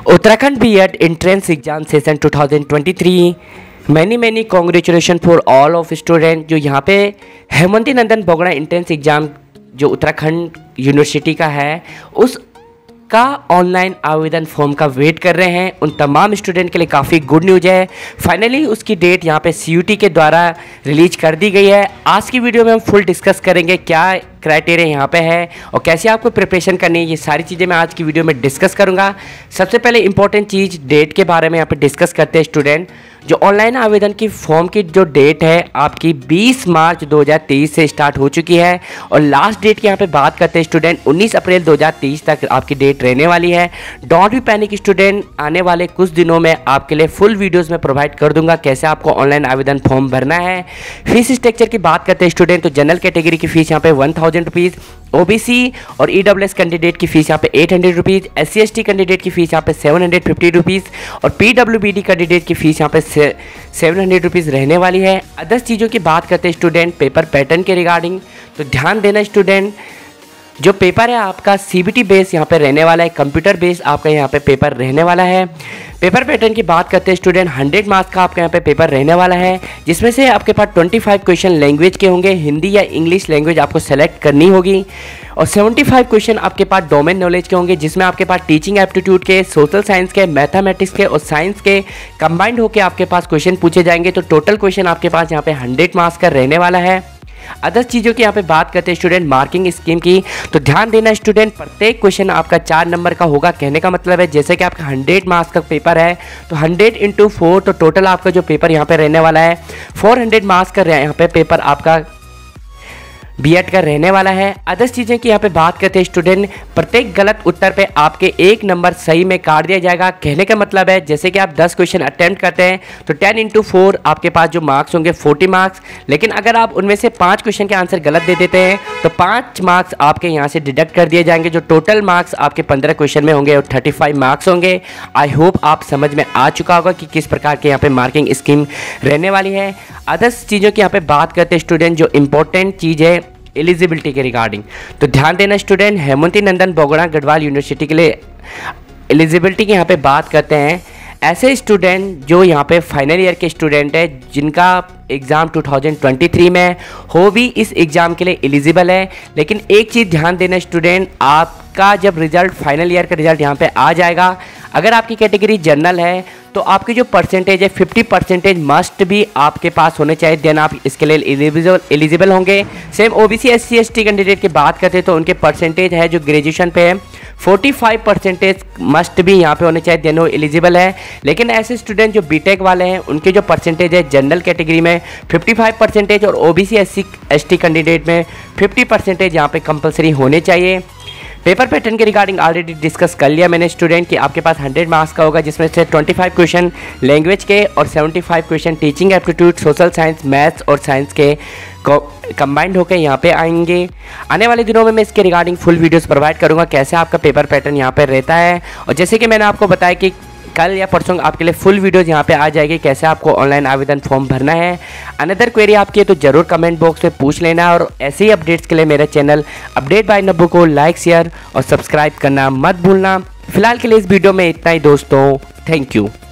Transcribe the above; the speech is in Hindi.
Uttarakhand B.Ed Entrance Exam Session 2023 many congratulation for all of student. जो यहाँ पे हेमंती नंदन बोगड़ा एंट्रेंस एग्ज़ाम जो उत्तराखंड यूनिवर्सिटी का है उसका ऑनलाइन आवेदन फॉर्म का वेट कर रहे हैं, उन तमाम स्टूडेंट के लिए काफ़ी गुड न्यूज़ है। फाइनली उसकी डेट यहाँ पे CUT के द्वारा रिलीज कर दी गई है। आज की वीडियो में हम फुल डिस्कस करेंगे क्या क्राइटेरिया यहाँ पे है और कैसे आपको प्रिपरेशन करनी है, ये सारी चीज़ें मैं आज की वीडियो में डिस्कस करूँगा। सबसे पहले इंपॉर्टेंट चीज़ डेट के बारे में यहाँ पे डिस्कस करते हैं स्टूडेंट। जो ऑनलाइन आवेदन की फॉर्म की जो डेट है आपकी 20 मार्च 2023 से स्टार्ट हो चुकी है और लास्ट डेट की यहाँ पे बात करते हैं स्टूडेंट 19 अप्रैल 2023 तक आपकी डेट रहने वाली है। डोंट बी पैनिक स्टूडेंट, आने वाले कुछ दिनों में आपके लिए फुल वीडियोस में प्रोवाइड कर दूंगा कैसे आपको ऑनलाइन आवेदन फॉर्म भरना है। फीस स्ट्रक्चर की बात करते हैं स्टूडेंट तो जनरल कैटेगरी की फीस यहाँ पे 1000 रुपीज़, OBC और EWS कैंडिडेट की फीस यहाँ पे 800 रुपीज़, SC/ST कैंडिडेट की फीस यहाँ पे 750 रुपीज़ और PWBD कैंडिडेट की फीस यहाँ पे 700 रुपीज़ रहने वाली है। अदर्स चीज़ों की बात करते हैं स्टूडेंट पेपर पैटर्न के रिगार्डिंग, तो ध्यान देना स्टूडेंट जो पेपर है आपका CBT बेस यहाँ पे रहने वाला है, कंप्यूटर बेस आपका यहाँ पे पेपर रहने वाला है। पेपर पैटर्न की बात करते हैं स्टूडेंट 100 मार्क्स का आपका यहाँ पे पेपर रहने वाला है, जिसमें से आपके पास 25 क्वेश्चन लैंग्वेज के होंगे, हिंदी या इंग्लिश लैंग्वेज आपको सेलेक्ट करनी होगी और 75 क्वेश्चन आपके पास डोमेन नॉलेज के होंगे, जिसमें आपके पास टीचिंग एप्टीट्यूड के, सोशल साइंस के, मैथमेटिक्स के और साइंस के कंबाइंड होकर आपके पास क्वेश्चन पूछे जाएंगे। तो टोटल क्वेश्चन आपके पास यहाँ पे 100 मार्क्स का रहने वाला है। अदर्स चीज़ों की यहाँ पे बात करते हैं स्टूडेंट मार्किंग स्कीम की, तो ध्यान देना स्टूडेंट प्रत्येक क्वेश्चन आपका 4 नंबर का होगा। कहने का मतलब है जैसे कि आपका 100 मार्क्स का पेपर है तो 100 × 4 तो टोटल आपका जो पेपर यहाँ पे रहने वाला है 400 मार्क्स का यहाँ पे पेपर आपका B.Ed का रहने वाला है। अदर्स चीज़ें की यहाँ पे बात करते हैं स्टूडेंट प्रत्येक गलत उत्तर पे आपके 1 नंबर सही में काट दिया जाएगा। कहने का मतलब है जैसे कि आप 10 क्वेश्चन अटेम्प्ट करते हैं तो 10 × 4 आपके पास जो मार्क्स होंगे 40 मार्क्स, लेकिन अगर आप उनमें से 5 क्वेश्चन के आंसर गलत दे देते हैं तो 5 मार्क्स आपके यहाँ से डिडक्ट कर दिए जाएंगे। जो टोटल मार्क्स आपके 15 क्वेश्चन में होंगे और 35 मार्क्स होंगे। आई होप आप समझ में आ चुका होगा कि किस प्रकार के यहाँ पे मार्किंग स्कीम रहने वाली है। अदर्स चीज़ों की यहाँ पे बात करते हैं स्टूडेंट जो इंपॉर्टेंट चीज़ है एलिजिबिलिटी के रिगार्डिंग, तो ध्यान देना स्टूडेंट हेमंती नंदन बोगड़ा गढ़वाल यूनिवर्सिटी के लिए एलिजिबिलिटी की यहाँ पे बात करते हैं। ऐसे स्टूडेंट जो यहाँ पे फाइनल ईयर के स्टूडेंट है जिनका एग्ज़ाम 2023 में हो भी इस एग्ज़ाम के लिए एलिजिबल है। लेकिन एक चीज़ ध्यान देना स्टूडेंट, आपका जब रिज़ल्ट फाइनल ईयर का रिज़ल्ट यहाँ पे आ जाएगा, अगर आपकी कैटेगरी जनरल है तो आपकी जो परसेंटेज है 50% मस्ट भी आपके पास होने चाहिए, देन आप इसके लिए एलिजिबल होंगे। सेम OBC SC/ST कैंडिडेट की बात करते हैं तो उनके परसेंटेज है जो ग्रेजुएशन पे है 45% मस्ट भी यहाँ पे होने चाहिए, देन वो एलिजिबल है। लेकिन ऐसे स्टूडेंट जो B.Tech वाले हैं उनके जो परसेंटेज है जनरल कैटेगरी में 55% और OBC SC/ST कैंडिडेट में 50% यहाँ पे कंपलसरी होने चाहिए। पेपर पैटर्न के रिगार्डिंग ऑलरेडी डिस्कस कर लिया मैंने स्टूडेंट कि आपके पास 100 मार्क्स का होगा, जिसमें से 25 क्वेश्चन लैंग्वेज के और 75 question teaching aptitude, social science, maths और साइंस के कंबाइंड होकर यहाँ पे आएंगे। आने वाले दिनों में मैं इसके रिगार्डिंग फुल वीडियोस प्रोवाइड करूँगा कैसे आपका पेपर पैटर्न यहाँ पे रहता है। और जैसे कि मैंने आपको बताया कि कल या परसों आपके लिए फुल वीडियोज़ यहाँ पे आ जाएगी कैसे आपको ऑनलाइन आवेदन फॉर्म भरना है। अनदर क्वेरी आपकी है तो ज़रूर कमेंट बॉक्स में पूछ लेना और ऐसे ही अपडेट्स के लिए मेरे चैनल अपडेट बाय नब्बू को लाइक, शेयर और सब्सक्राइब करना मत भूलना। फिलहाल के लिए इस वीडियो में इतना ही दोस्तों, थैंक यू।